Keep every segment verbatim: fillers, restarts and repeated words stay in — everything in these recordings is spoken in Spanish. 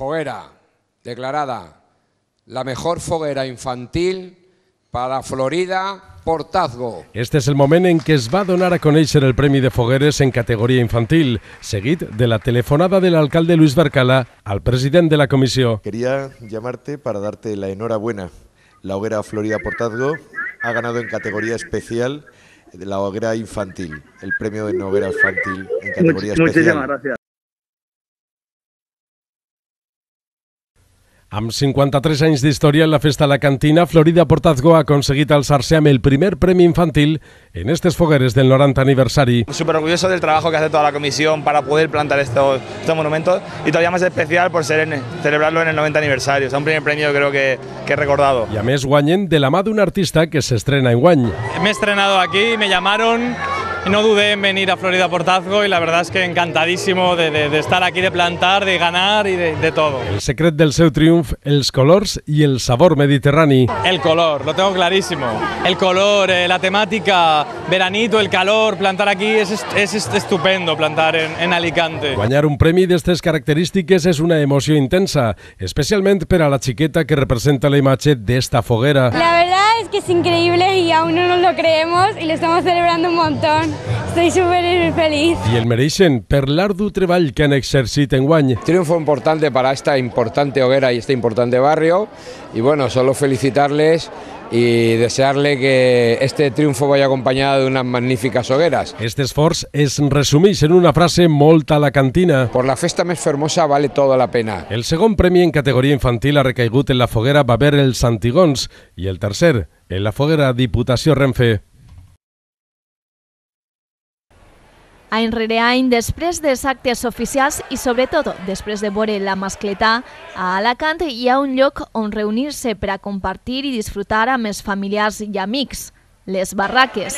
Foguera, declarada la mejor foguera infantil para Florida Portazgo. Este és el moment en què es va donar a conèixer el Premi de Fogueres en categoria infantil, seguit de la telefonada del alcalde Luis Barcala al president de la comissió. Quería llamarte para darte la enhorabuena. La hoguera Florida Portazgo ha ganado en categoría especial la hoguera infantil, el premio de hoguera infantil en categoría Much, especial. Muchísimas gracias. Amb cinquanta-tres anys d'història en la festa alacantina, Florida Portazgo ha aconseguit alçar-se amb el primer premi infantil en estes fogueres del noranta aniversari. Súper orgulloso del trabajo que hace toda la comisión para poder plantar estos, estos monumentos y todavía más especial por ser en, celebrarlo en el noventa aniversario. O sea, un primer premio creo que, que he recordado. I a més guanyen de la mà d'un artista que s'estrena enguany. Me he estrenado aquí, me llamaron, no dudé en venir a Florida Portazgo y la verdad es que encantadísimo de, de, de estar aquí, de plantar, de ganar y de, de todo. El secret del seu triomf, els colors i el sabor mediterrani. El color, lo tengo clarísimo. El color, eh, la temática, veranito, el calor, plantar aquí es, es, es estupendo, plantar en, en Alicante. Guanyar un premi d'estes característiques és una emoció intensa, especialment per a la xiqueta que representa la imatge d'esta foguera. La verdad es que es increíble y aún no nos lo creemos y lo estamos celebrando un montón. Estoy súper feliz. I el mereixen per l'ardu treball que han exercit enguany. Triunfo importante para esta importante hoguera y este importante barrio y bueno, solo felicitarles y desearle que este triunfo vaya acompañado de unas magníficas hogueras. Este esforç es resumeix en una frase molt alacantina. Por la festa més fermosa vale toda la pena. El segon premi en categoria infantil ha recaigut en la foguera Baber els Antigons i el tercer en la foguera Diputació Renfe. Any rere any, després dels actes oficials i sobretot després de veure la mascletà, a Alacant hi ha un lloc on reunir-se per a compartir i disfrutar amb els familiars i amics, les barraques.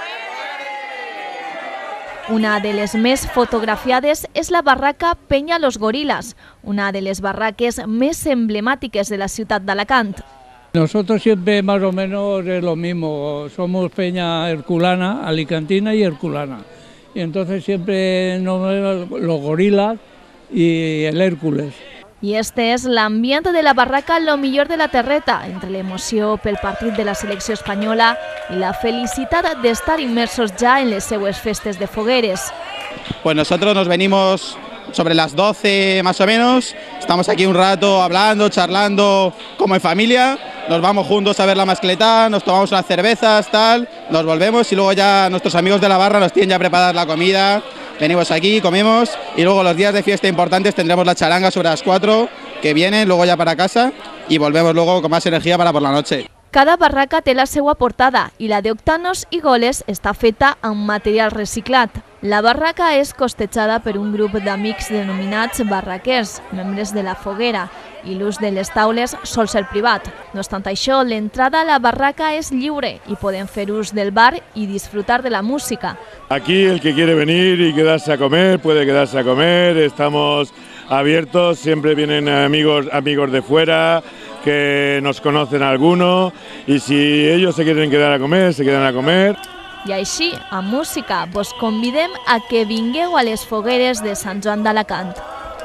Una de les més fotografiades és la barraca Peña Los Gorilas, una de les barraques més emblemàtiques de la ciutat d'Alacant. Nosotros siempre más o menos es lo mismo, somos Peña Herculana, alicantina y herculana. Y entonces siempre nos los gorilas y el Hércules. I este és l'ambient de la barraca Lo millor de la terreta, entre l'emoció pel partit de la selecció espanyola i la felicitat d'estar immersos ja en les seues festes de fogueres. Pues nosotros nos venimos sobre las doce más o menos, estamos aquí un rato hablando, charlando como en familia, nos vamos juntos a ver la mascletá, nos tomamos unas cervezas, tal, nos volvemos y luego ya nuestros amigos de la barra nos tienen ya preparada la comida, venimos aquí, comemos y luego los días de fiesta importantes tendremos la charanga sobre las cuatro que vienen, luego ya para casa y volvemos luego con más energía para por la noche. Cada barraca té la seva portada i la d'Octanos i Goles està feta amb material reciclat. La barraca és costejada per un grup d'amics denominats barraquers, membres de la foguera, i l'ús de les taules sol ser privat. No obstant això, l'entrada a la barraca és lliure i podem fer ús del bar i disfrutar de la música. Aquí el que quiere venir y quedarse a comer, puede quedarse a comer, estamos abiertos, siempre vienen amigos, amigos de fuera, que nos conocen alguno y si ellos se quieren quedar a comer, se quedan a comer. I així, amb música, vos convidem a que vingueu a les fogueres de Sant Joan d'Alacant.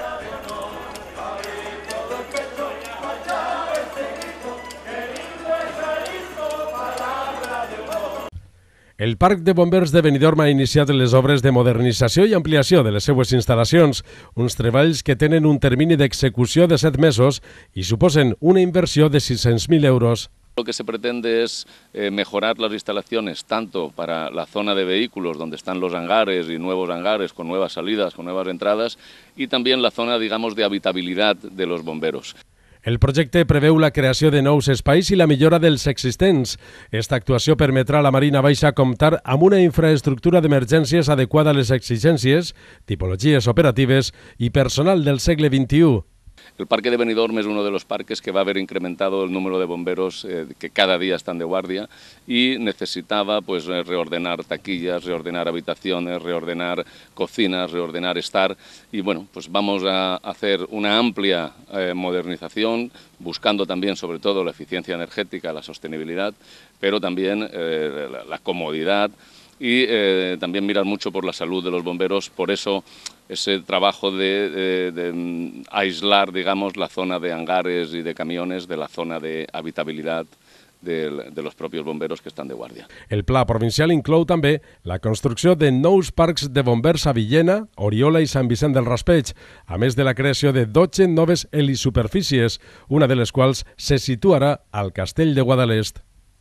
El Parc de Bombers de Benidorm ha iniciat les obres de modernització i ampliació de les seues instal·lacions, uns treballs que tenen un termini d'execució de set mesos i suposen una inversió de sis-cents mil euros. Lo que se pretende es eh, mejorar las instalaciones tanto para la zona de vehículos donde están los hangares y nuevos hangares con nuevas salidas, con nuevas entradas y también la zona, digamos, de habitabilidad de los bomberos. El projecte preveu la creació de nous espais i la millora dels existents. Esta actuació permetrà a la Marina Baixa comptar amb una infraestructura d'emergències adequada a les exigències, tipologies operatives i personal del segle vint-i-u. El Parque de Benidorm es uno de los parques que va a haber incrementado el número de bomberos eh, que cada día están de guardia y necesitaba pues reordenar taquillas, reordenar habitaciones, reordenar cocinas, reordenar estar y bueno, pues vamos a hacer una amplia eh, modernización buscando también sobre todo la eficiencia energética, la sostenibilidad, pero también eh, la, la comodidad y eh, también mirar mucho por la salud de los bomberos, por eso ese trabajo de, de, de aislar, digamos, la zona de hangares y de camiones de la zona de habitabilidad de, de los propios bomberos que estan de guàrdia. El pla provincial inclou també la construcció de nous parcs de bombers a Villena, Oriola i Sant Vicent del Raspeig, a més de la creació de dotze noves helisuperfícies, una de les quals se situarà al Castell de Guadalest.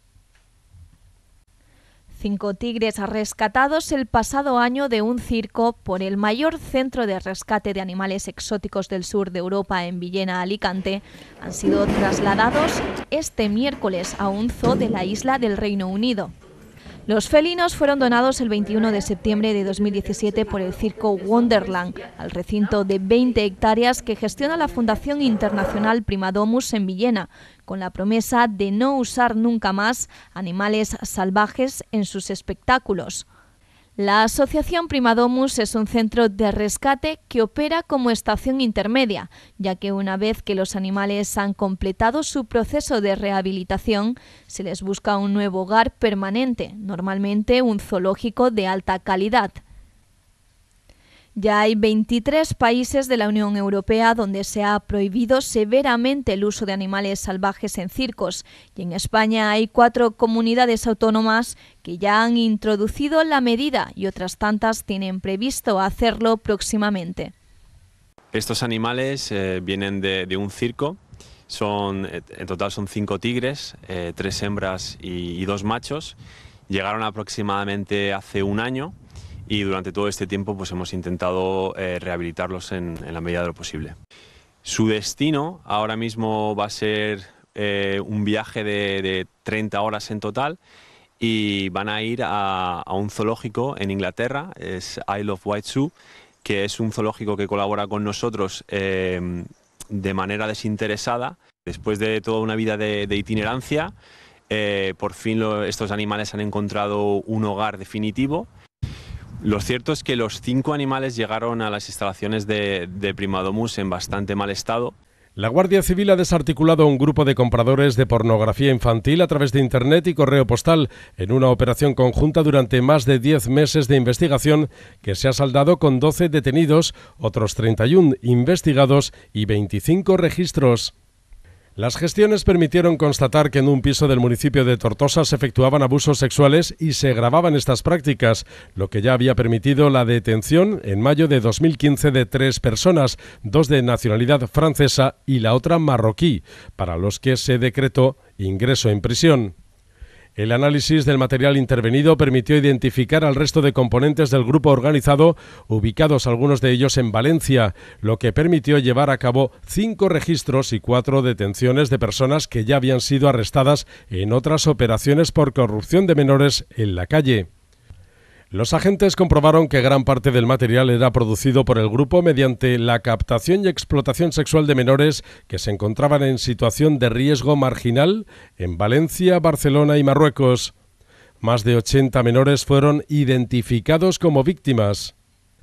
Cinco tigres rescatados el pasado año de un circo por el mayor centro de rescate de animales exóticos del sur de Europa en Villena, Alicante, han sido trasladados este miércoles a un zoo de la isla del Reino Unido. Los felinos fueron donados el veintiuno de septiembre de dos mil diecisiete por el circo Wonderland, al recinto de veinte hectáreas que gestiona la Fundación Internacional Primadomus en Villena, con la promesa de no usar nunca más animales salvajes en sus espectáculos. La Asociación Primadomus es un centro de rescate que opera como estación intermedia, ya que una vez que los animales han completado su proceso de rehabilitación, se les busca un nuevo hogar permanente, normalmente un zoológico de alta calidad. Ya hay veintitrés países de la Unión Europea donde se ha prohibido severamente el uso de animales salvajes en circos, y en España hay cuatro comunidades autónomas que ya han introducido la medida y otras tantas tienen previsto hacerlo próximamente. Estos animales eh, vienen de, de un circo, son, en total son cinco tigres, eh, tres hembras y, y dos machos. Llegaron aproximadamente hace un año. Y durante todo este tiempo pues hemos intentado eh, rehabilitarlos en, en la medida de lo posible. Su destino ahora mismo va a ser eh, un viaje de, de treinta horas en total y van a ir a, a un zoológico en Inglaterra, es Isle of Wight Zoo, que es un zoológico que colabora con nosotros eh, de manera desinteresada. Después de toda una vida de, de itinerancia, eh, por fin lo, estos animales han encontrado un hogar definitivo. Lo cierto es que los cinco animales llegaron a las instalaciones de, de Primadomus en bastante mal estado. La Guardia Civil ha desarticulado a un grupo de compradores de pornografía infantil a través de Internet y correo postal en una operación conjunta durante más de diez meses de investigación que se ha saldado con doce detenidos, otros treinta y uno investigados y veinticinco registros. Las gestiones permitieron constatar que en un piso del municipio de Tortosa se efectuaban abusos sexuales y se gravaban estas prácticas, lo que ya había permitido la detención en mayo de dos mil quince de tres personas, dos de nacionalidad francesa y la otra marroquí, para los que se decretó ingreso en prisión. El análisis del material intervenido permitió identificar al resto de componentes del grupo organizado, ubicados algunos de ellos en Valencia, lo que permitió llevar a cabo cinco registros y cuatro detenciones de personas que ya habían sido arrestadas en otras operaciones por corrupción de menores en la calle. Los agentes comprobaron que gran parte del material era producido por el grupo mediante la captación y explotación sexual de menores que se encontraban en situación de riesgo marginal en Valencia, Barcelona y Marruecos. Más de ochenta menores fueron identificados como víctimas.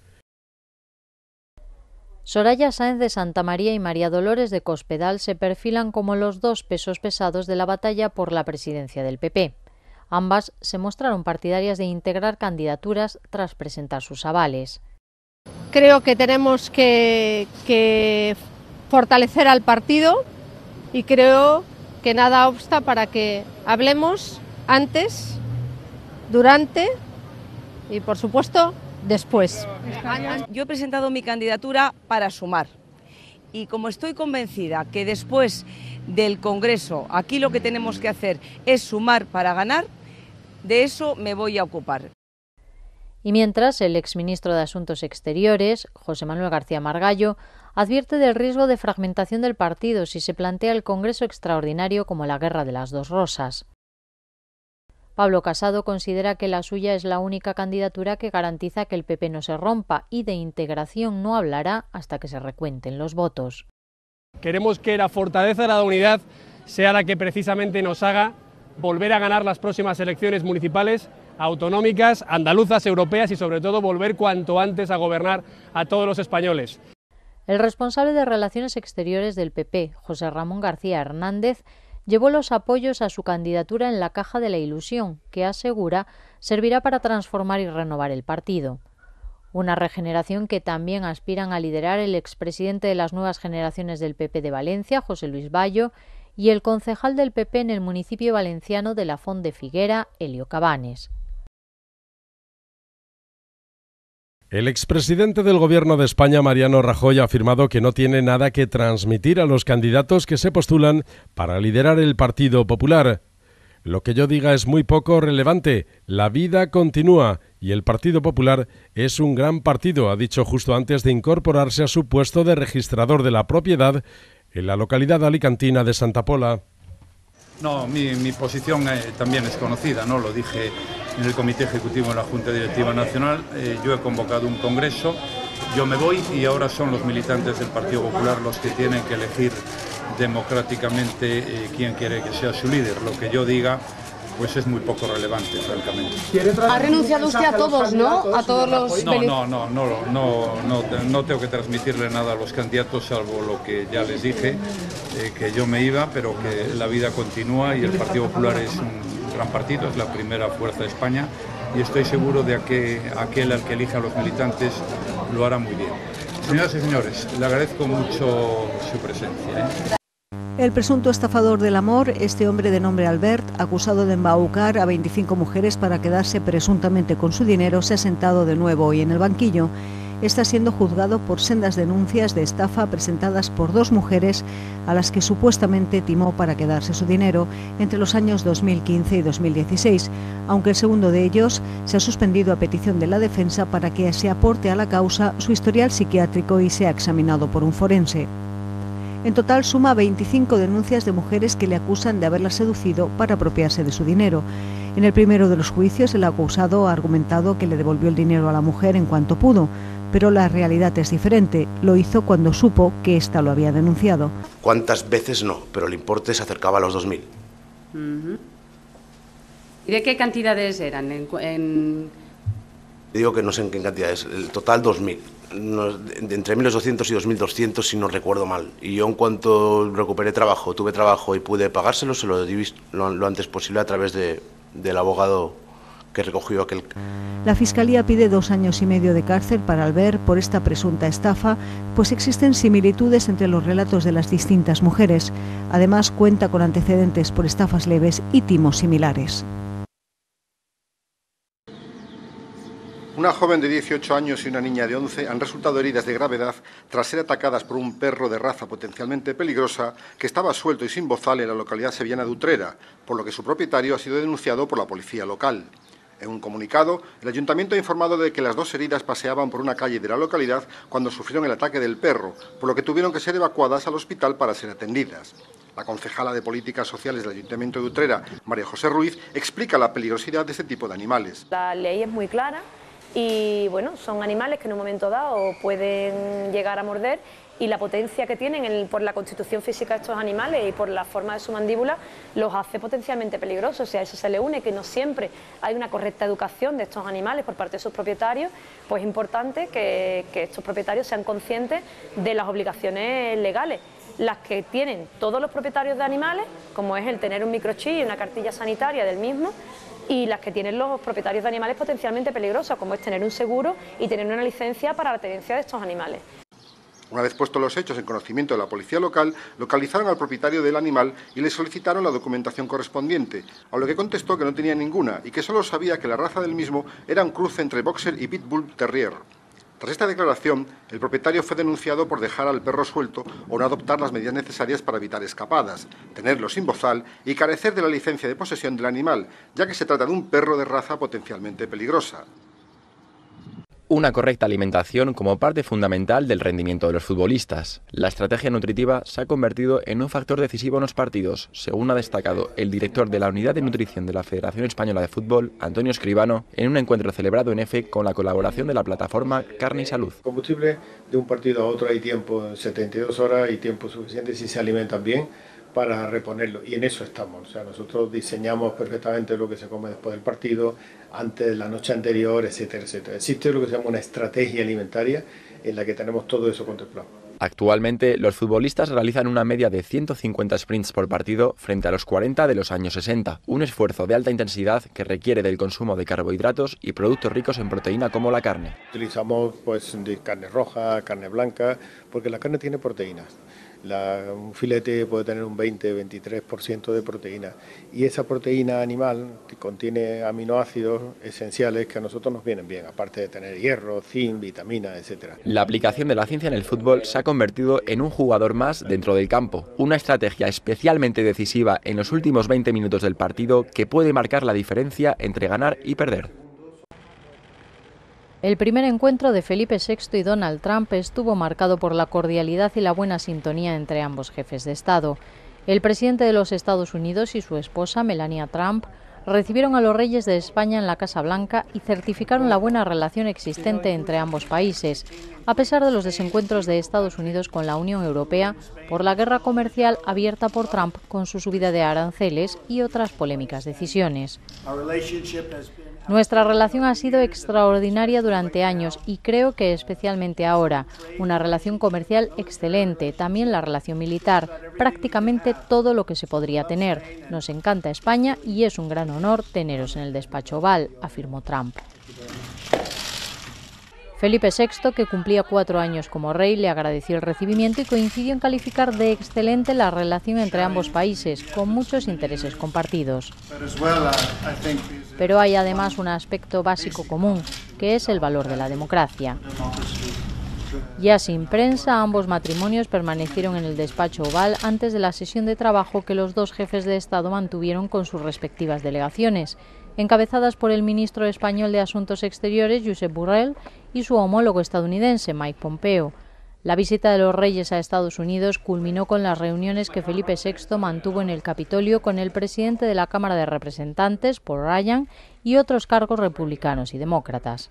Soraya Sáenz de Santa María y María Dolores de Cospedal se perfilan como los dos pesos pesados de la batalla por la presidencia del P P. Ambas se mostraron partidarias de integrar candidaturas tras presentar sus avales. Creo que tenemos que, que fortalecer al partido y creo que nada obsta para que hablemos antes, durante y, por supuesto, después. Yo he presentado mi candidatura para sumar y como estoy convencida que después del Congreso aquí lo que tenemos que hacer es sumar para ganar, de eso me voy a ocupar. Y mientras, el exministro de Asuntos Exteriores, José Manuel García Margallo, advierte del riesgo de fragmentación del partido si se plantea el Congreso extraordinario como la guerra de las dos rosas. Pablo Casado considera que la suya es la única candidatura que garantiza que el P P no se rompa y de integración no hablará hasta que se recuenten los votos. Queremos que la fortaleza de la unidad sea la que precisamente nos haga volver a ganar las próximas elecciones municipales, autonómicas, andaluzas, europeas y sobre todo volver cuanto antes a gobernar a todos los españoles. El responsable de Relaciones Exteriores del P P, José Ramón García Hernández, llevó los apoyos a su candidatura en la caja de la ilusión, que asegura servirá para transformar y renovar el partido. Una regeneración que también aspiran a liderar el expresidente de las nuevas generaciones del P P de Valencia, José Luis Bayo, y el concejal del P P en el municipio valenciano de la Font de Figuera, Elio Cabanes. El expresidente del Gobierno de España, Mariano Rajoy, ha afirmado que no tiene nada que transmitir a los candidatos que se postulan para liderar el Partido Popular. Lo que yo diga es muy poco relevante. La vida continúa y el Partido Popular es un gran partido, ha dicho justo antes de incorporarse a su puesto de registrador de la propiedad en la localidad alicantina de Santa Pola. No, mi, mi posición eh, también es conocida, ¿no? Lo dije en el Comité Ejecutivo de la Junta Directiva Nacional. Eh, yo he convocado un congreso, yo me voy y ahora son los militantes del Partido Popular los que tienen que elegir democráticamente eh, quién quiere que sea su líder. Lo que yo diga pues es muy poco relevante, francamente. Ha renunciado usted a todos, ¿no? A todos los... No, no, no, no, no, no, no tengo que transmitirle nada a los candidatos, salvo lo que ya les dije, eh, que yo me iba, pero que la vida continúa y el Partido Popular es un gran partido, es la primera fuerza de España y estoy seguro de que aquel al que elija a los militantes lo hará muy bien. Señoras y señores, le agradezco mucho su presencia, ¿eh? El presunto estafador del amor, este hombre de nombre Albert, acusado de embaucar a veinticinco mujeres para quedarse presuntamente con su dinero, se ha sentado de nuevo hoy en el banquillo. Está siendo juzgado por sendas denuncias de estafa presentadas por dos mujeres a las que supuestamente timó para quedarse su dinero entre los años dos mil quince y dos mil dieciséis, aunque el segundo de ellos se ha suspendido a petición de la defensa para que se aporte a la causa su historial psiquiátrico y sea examinado por un forense. En total suma veinticinco denuncias de mujeres que le acusan de haberla seducido para apropiarse de su dinero. En el primero de los juicios, el acusado ha argumentado que le devolvió el dinero a la mujer en cuanto pudo, pero la realidad es diferente. Lo hizo cuando supo que ésta lo había denunciado. ¿Cuántas veces no? Pero el importe se acercaba a los dos mil. Uh-huh. ¿Y de qué cantidades eran? En, en... Digo que no sé en qué cantidades, el total dos mil. Entre mil ochocientos y dos mil doscientos, si no recuerdo mal. Y yo, en cuanto recuperé trabajo, tuve trabajo y pude pagárselo, se lo di lo, lo antes posible a través de, del abogado que recogió aquel. La Fiscalía pide dos años y medio de cárcel para Albert por esta presunta estafa, pues existen similitudes entre los relatos de las distintas mujeres. Además, cuenta con antecedentes por estafas leves y timos similares. Una joven de dieciocho años y una niña de once han resultado heridas de gravedad tras ser atacadas por un perro de raza potencialmente peligrosa que estaba suelto y sin bozal en la localidad sevillana de Utrera, por lo que su propietario ha sido denunciado por la policía local. En un comunicado, el ayuntamiento ha informado de que las dos heridas paseaban por una calle de la localidad cuando sufrieron el ataque del perro, por lo que tuvieron que ser evacuadas al hospital para ser atendidas. La concejala de Políticas Sociales del Ayuntamiento de Utrera, María José Ruiz, explica la peligrosidad de este tipo de animales. La ley es muy clara. Y bueno, son animales que en un momento dado pueden llegar a morder y la potencia que tienen el, por la constitución física de estos animales y por la forma de su mandíbula los hace potencialmente peligrosos. O sea, a eso se le une que no siempre hay una correcta educación de estos animales por parte de sus propietarios, pues es importante que, que estos propietarios sean conscientes de las obligaciones legales, las que tienen todos los propietarios de animales, como es el tener un microchip y una cartilla sanitaria del mismo, y las que tienen los propietarios de animales potencialmente peligrosos, como es tener un seguro y tener una licencia para la tenencia de estos animales. Una vez puestos los hechos en conocimiento de la policía local, localizaron al propietario del animal y le solicitaron la documentación correspondiente, a lo que contestó que no tenía ninguna y que solo sabía que la raza del mismo era un cruce entre boxer y pitbull terrier. Tras esta declaración, el propietario fue denunciado por dejar al perro suelto o no adoptar las medidas necesarias para evitar escapadas, tenerlo sin bozal y carecer de la licencia de posesión del animal, ya que se trata de un perro de raza potencialmente peligrosa. Una correcta alimentación como parte fundamental del rendimiento de los futbolistas. La estrategia nutritiva se ha convertido en un factor decisivo en los partidos, según ha destacado el director de la Unidad de Nutrición de la Federación Española de Fútbol, Antonio Escribano, en un encuentro celebrado en EFE con la colaboración de la plataforma Carne y Salud. Combustible de un partido a otro hay tiempo, setenta y dos horas y tiempo suficiente si se alimentan bien para reponerlo, y en eso estamos. O sea, nosotros diseñamos perfectamente lo que se come después del partido, antes, la noche anterior, etcétera, etcétera. Existe lo que se llama una estrategia alimentaria en la que tenemos todo eso contemplado. Actualmente, los futbolistas realizan una media de ciento cincuenta sprints por partido frente a los cuarenta de los años sesenta, un esfuerzo de alta intensidad que requiere del consumo de carbohidratos y productos ricos en proteína como la carne. Utilizamos pues de carne roja, carne blanca, porque la carne tiene proteínas. La, un filete puede tener un veinte a veintitrés por ciento de proteína y esa proteína animal que contiene aminoácidos esenciales que a nosotros nos vienen bien, aparte de tener hierro, zinc, vitaminas, etcétera. La aplicación de la ciencia en el fútbol se ha convertido en un jugador más dentro del campo, una estrategia especialmente decisiva en los últimos veinte minutos del partido que puede marcar la diferencia entre ganar y perder. El primer encuentro de Felipe sexto y Donald Trump estuvo marcado por la cordialidad y la buena sintonía entre ambos jefes de Estado. El presidente de los Estados Unidos y su esposa, Melania Trump, recibieron a los reyes de España en la Casa Blanca y certificaron la buena relación existente entre ambos países, a pesar de los desencuentros de Estados Unidos con la Unión Europea por la guerra comercial abierta por Trump con su subida de aranceles y otras polémicas decisiones. Nuestra relación ha sido extraordinaria durante años y creo que especialmente ahora. Una relación comercial excelente, también la relación militar, prácticamente todo lo que se podría tener. Nos encanta España y es un gran honor teneros en el despacho Oval, afirmó Trump. Felipe sexto, que cumplía cuatro años como rey, le agradeció el recibimiento y coincidió en calificar de excelente la relación entre ambos países, con muchos intereses compartidos. Pero hay además un aspecto básico común, que es el valor de la democracia. Ya sin prensa, ambos matrimonios permanecieron en el despacho Oval antes de la sesión de trabajo que los dos jefes de Estado mantuvieron con sus respectivas delegaciones, encabezadas por el ministro español de Asuntos Exteriores, Josep Borrell, y su homólogo estadounidense, Mike Pompeo. La visita de los reyes a Estados Unidos culminó con las reuniones que Felipe sexto mantuvo en el Capitolio con el presidente de la Cámara de Representantes, Paul Ryan, y otros cargos republicanos y demócratas.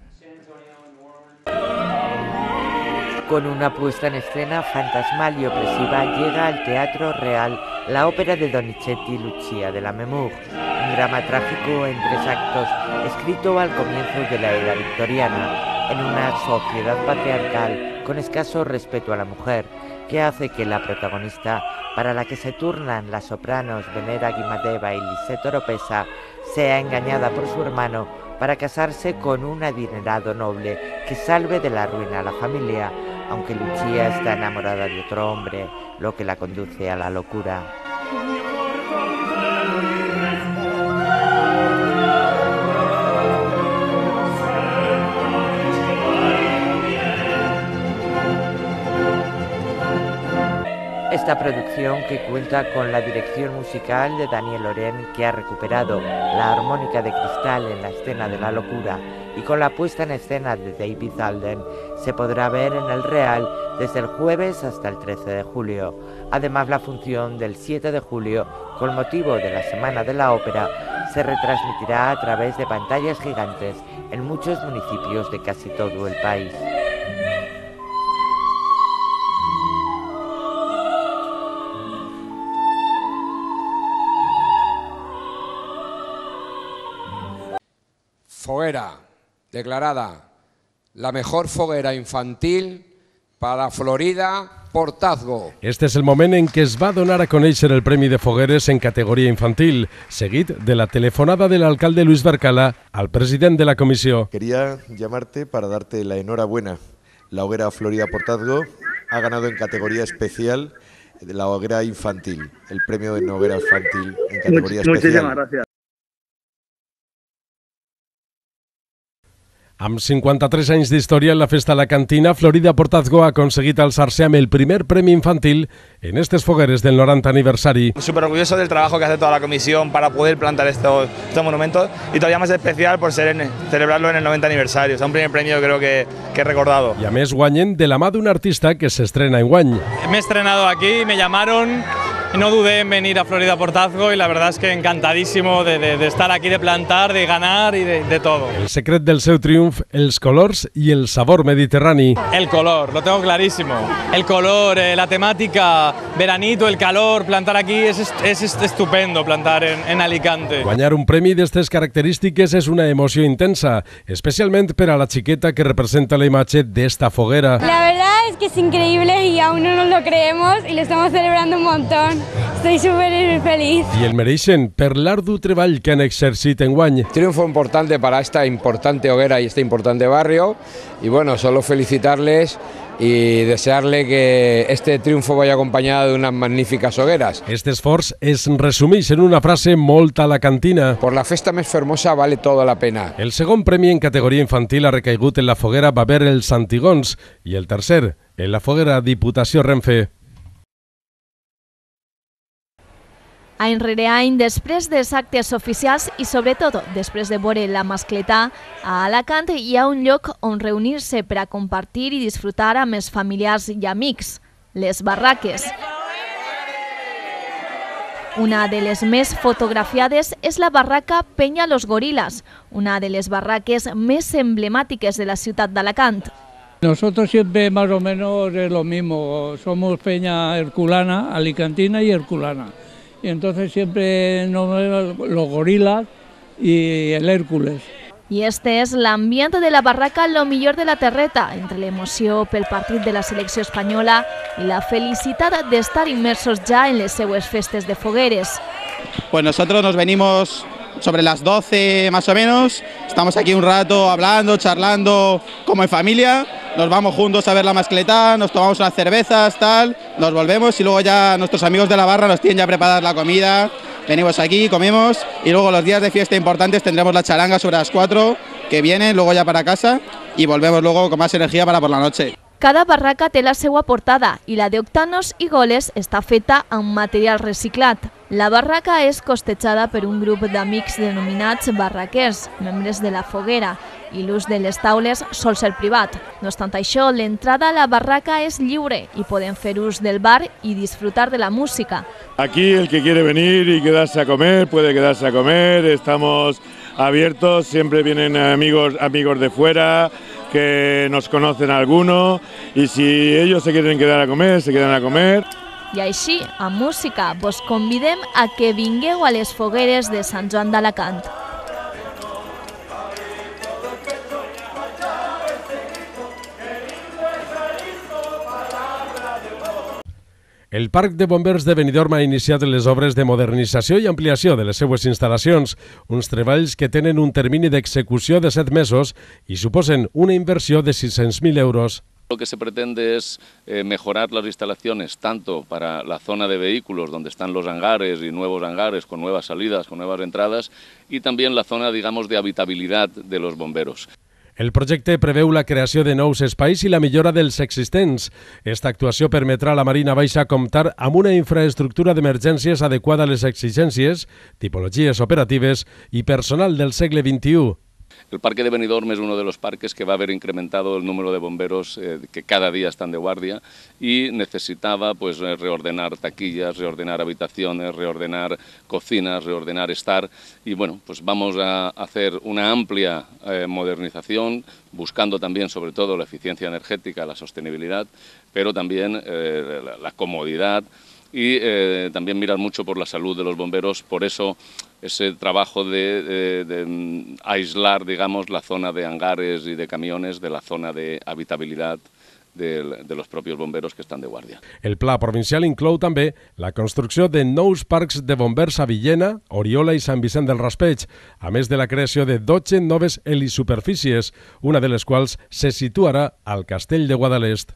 Con una puesta en escena fantasmal y opresiva llega al Teatro Real la ópera de Donizetti Lucia de Lammermoor, un drama trágico en tres actos escrito al comienzo de la era victoriana, en una sociedad patriarcal con escaso respeto a la mujer, que hace que la protagonista, para la que se turnan las sopranos Venera Guimadeva y Lisette Oropesa, sea engañada por su hermano para casarse con un adinerado noble que salve de la ruina a la familia, aunque Lucia está enamorada de otro hombre, lo que la conduce a la locura. Esta producción, que cuenta con la dirección musical de Daniel Loren, que ha recuperado la armónica de cristal en la escena de la locura, y con la puesta en escena de David Alden, se podrá ver en el Real desde el jueves hasta el trece de julio. Además, la función del siete de julio, con motivo de la Semana de la Ópera, se retransmitirá a través de pantallas gigantes en muchos municipios de casi todo el país. Foguera, declarada la mejor foguera infantil para Florida Portazgo. Este és el moment en què es va donar a conèixer el Premi de Fogueres en categoria infantil, seguit de la telefonada del alcalde Luis Barcala al president de la comissió. Quería llamarte para darte la enhorabuena. La hoguera Florida Portazgo ha ganado en categoría especial de la hoguera infantil, el premio de hoguera infantil en categoría Much, especial. Muchísimas gracias. Amb cinquanta-tres anys d'història en la festa a la cantina, Florida Portazgo ha aconseguit alçar-se amb el primer premi infantil en estes fogueres del noranta aniversari. Súper orgulloso del trabajo que hace toda la comisión para poder plantar estos, estos monumentos y todavía más especial por ser en, celebrarlo en el noventa aniversario. Es un primer premio creo que, que he recordado. I a més guanyen de la mà d'un artista que s'estrena enguany. Me he estrenado aquí, me llamaron no dudé en venir a Florida Portazgo y la verdad es que encantadísimo de, de, de estar aquí, de plantar, de ganar y de, de todo. El secret del seu triomf, els colors i el sabor mediterrani. El color, lo tengo clarísimo. El color, eh, la temática, veranito, el calor, plantar aquí es, es, es estupendo, plantar en, en Alicante. Guanyar un premi d'aquestes característiques és una emoció intensa, especialment per a la xiqueta que representa la imatge d'esta foguera. La verdad es que es increíble y aún no nos lo creemos y lo estamos celebrando un montón. Estoy súper feliz. I el mereixen per l'ardu treball que han exercit enguany. Triunfo importante para esta importante hoguera y este importante barrio y bueno, solo felicitarles y desearle que este triunfo vaya acompañado de unas magníficas hogueras. Este esforç es resumeix en una frase molt alacantina. Por la festa més fermosa vale toda la pena. El segon premi en categoria infantil ha recaigut en la foguera Baber els Antigons i el tercer en la foguera Diputació Renfe. Any rere any, després dels actes oficials i sobretot després de veure la mascletà, a Alacant hi ha un lloc on reunir-se per a compartir i disfrutar amb els familiars i amics, les barraques. Una de les més fotografiades és la barraca Peña Los Gorilas, una de les barraques més emblemàtiques de la ciutat d'Alacant. Nosotros siempre más o menos es lo mismo, somos Peña Herculana, alicantina y herculana. Y entonces siempre nos los gorilas y el Hércules. I este és l'ambient de la barraca Lo millor de la terreta, entre l'emoció pel partit de la selecció espanyola i la felicitat d'estar immersos ja en les seues festes de fogueres. Pues nosotros nos venimos sobre las doce más o menos, estamos aquí un rato hablando, charlando como en familia, nos vamos juntos a ver la mascletá, nos tomamos unas cervezas, tal, nos volvemos y luego ya nuestros amigos de la barra nos tienen ya preparada la comida, venimos aquí, comemos y luego los días de fiesta importantes tendremos la charanga sobre las cuatro que vienen, luego ya para casa y volvemos luego con más energía para por la noche. Cada barraca té la seva portada i la d'Octanos i Goles està feta amb material reciclat. La barraca és costejada per un grup d'amics denominats barraquers, membres de la foguera, i l'ús de les taules sol ser privat. No obstant això, l'entrada a la barraca és lliure i podem fer ús del bar i disfrutar de la música. Aquí el que quiere venir y quedarse a comer, puede quedarse a comer, estamos abiertos, siempre vienen amigos, amigos de fuera, que nos conocen a alguno, y si ellos se quieren quedar a comer, se quedan a comer. I així, amb música, vos convidem a que vingueu a les fogueres de Sant Joan d'Alacant. El Parc de Bombers de Benidorm ha iniciat les obres de modernització i ampliació de les seues instal·lacions, uns treballs que tenen un termini d'execució de set mesos i suposen una inversió de sis-cents mil euros. Lo que se pretende es eh, mejorar las instalaciones tanto para la zona de vehículos donde están los hangares y nuevos hangares con nuevas salidas, con nuevas entradas y también la zona, digamos, de habitabilidad de los bomberos. El projecte preveu la creació de nous espais i la millora dels existents. Esta actuació permetrà a la Marina Baixa comptar amb una infraestructura d'emergències adequada a les exigències, tipologies operatives i personal del segle vint-i-u. El Parque de Benidorm es uno de los parques que va a haber incrementado el número de bomberos eh, que cada día están de guardia y necesitaba pues reordenar taquillas, reordenar habitaciones, reordenar cocinas, reordenar estar y bueno, pues vamos a hacer una amplia eh, modernización buscando también sobre todo la eficiencia energética, la sostenibilidad, pero también eh, la, la comodidad y eh, también mirar mucho por la salud de los bomberos, por eso ese trabajo de, de, de aislar, digamos, la zona de hangares y de camiones de la zona de habitabilidad de, de los propios bomberos que estan de guàrdia. El pla provincial inclou també la construcció de nous parcs de bombers a Villena, Oriola i Sant Vicent del Raspeig, a més de la creació de dotze noves helisuperfícies, una de les quals se situarà al Castell de Guadalest.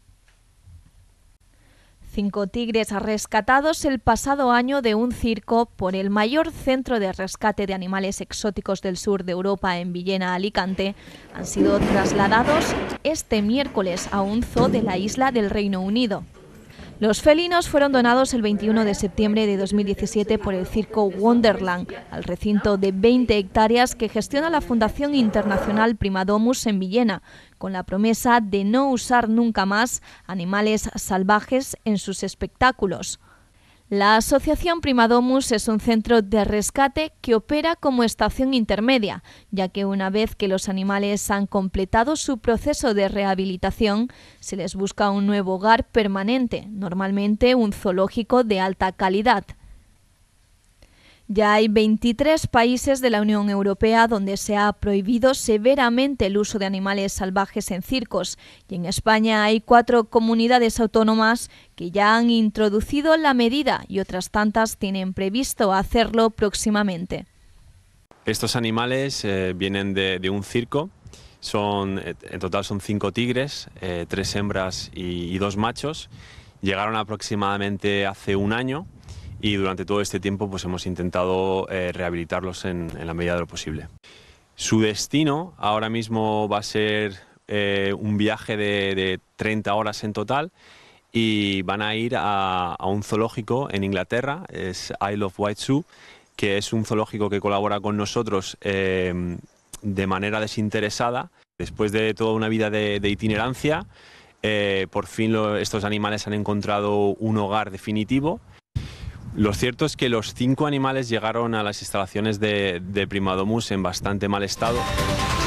Cinco tigres rescatados el pasado año de un circo por el mayor centro de rescate de animales exóticos del sur de Europa en Villena, Alicante, han sido trasladados este miércoles a un zoo de la isla del Reino Unido. Los felinos fueron donados el veintiuno de septiembre de dos mil diecisiete por el circo Wonderland, al recinto de veinte hectáreas que gestiona la Fundación Internacional Primadomus en Villena, con la promesa de no usar nunca más animales salvajes en sus espectáculos. La asociación Primadomus es un centro de rescate que opera como estación intermedia, ya que una vez que los animales han completado su proceso de rehabilitación, se les busca un nuevo hogar permanente, normalmente un zoológico de alta calidad. Ya hay veintitrés países de la Unión Europea donde se ha prohibido severamente el uso de animales salvajes en circos, y en España hay cuatro comunidades autónomas que ya han introducido la medida y otras tantas tienen previsto hacerlo próximamente. Estos animales eh, vienen de, de un circo, son, en total son cinco tigres, eh, tres hembras y, y dos machos. Llegaron aproximadamente hace un año. Y durante todo este tiempo pues hemos intentado eh, rehabilitarlos en, en la medida de lo posible. Su destino ahora mismo va a ser eh, un viaje de, de treinta horas en total y van a ir a, a un zoológico en Inglaterra, es Isle of Wight Zoo, que es un zoológico que colabora con nosotros eh, de manera desinteresada. Después de toda una vida de, de itinerancia, eh, por fin lo, estos animales han encontrado un hogar definitivo. Lo cierto es que los cinco animales llegaron a las instalaciones de, de Primadomus en bastante mal estado.